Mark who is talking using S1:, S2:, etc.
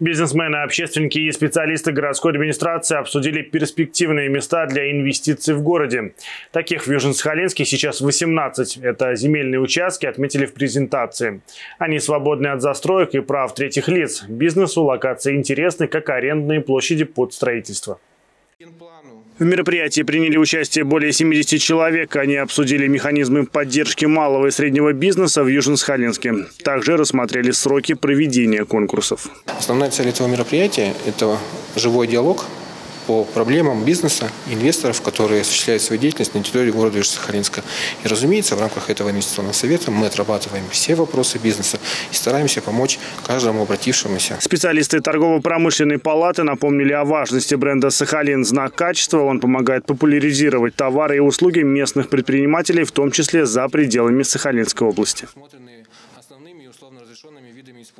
S1: Бизнесмены, общественники и специалисты городской администрации обсудили перспективные места для инвестиций в городе. Таких в Южно-Сахалинске сейчас 18. Это земельные участки, отметили в презентации. Они свободны от застроек и прав третьих лиц. Бизнесу локации интересны, как арендные площади под строительство. В мероприятии приняли участие более 70 человек. Они обсудили механизмы поддержки малого и среднего бизнеса в Южно-Сахалинске. Также рассмотрели сроки проведения конкурсов.
S2: Основная цель этого мероприятия – это живой диалог по проблемам бизнеса, инвесторов, которые осуществляют свою деятельность на территории города Южно-Сахалинска. И, разумеется, в рамках этого инвестиционного совета мы отрабатываем все вопросы бизнеса и стараемся помочь каждому обратившемуся.
S1: Специалисты торгово-промышленной палаты напомнили о важности бренда «Сахалин» – знак качества. Он помогает популяризировать товары и услуги местных предпринимателей, в том числе за пределами Сахалинской области.